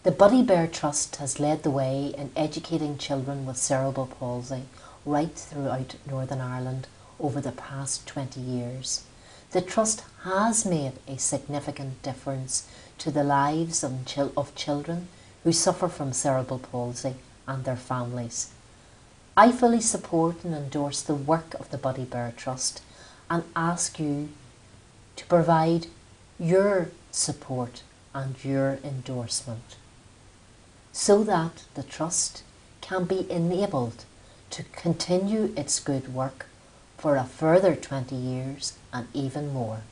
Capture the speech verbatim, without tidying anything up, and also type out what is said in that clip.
The Buddy Bear Trust has led the way in educating children with cerebral palsy right throughout Northern Ireland over the past twenty years. The Trust has made a significant difference to the lives of, chil of children who suffer from cerebral palsy and their families. I fully support and endorse the work of the Buddy Bear Trust and ask you to provide your support and your endorsement so that the Trust can be enabled to continue its good work for a further twenty years and even more.